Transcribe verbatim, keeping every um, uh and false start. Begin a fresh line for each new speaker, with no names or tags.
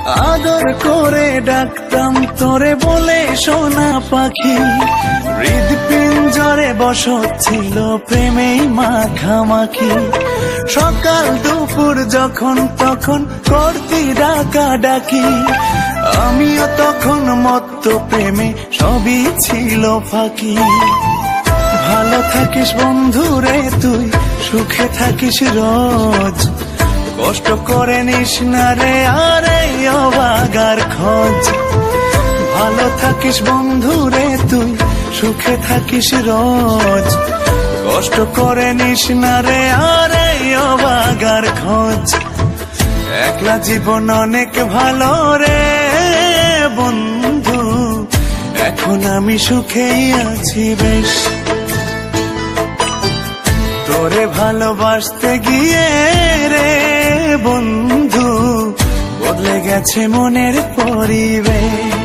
আদর করে ডাকতাম তোরে বলে সোনা পাখি, হৃদপিঞ্জরে বসত ছিল প্রেমেই মাখামাখি। সকাল দুপুর যখন তখন করতি ডাকা ডাকি, আমিও তখন মত্ত প্রেমে সবই ছিল ফাঁকি। ভালো থাকিস বন্ধুরে তুই, সুখে থাকিস রোজ, কষ্ট করে নিস না রে আরে অভাগার খোঁজ। ভালো থাকিস বন্ধুরে তুই, সুখে থাকিস রোজ, কষ্ট করে নিস না রে আরে অভাগার খোঁজ। একলা জীবন অনেক ভালো রে বন্ধু, এখন আমি সুখেই আছি বেশ। তোরে ভালোবাসতে গিয়ে রে বন্ধু, বদলে গেছে মনের পরিবেশ।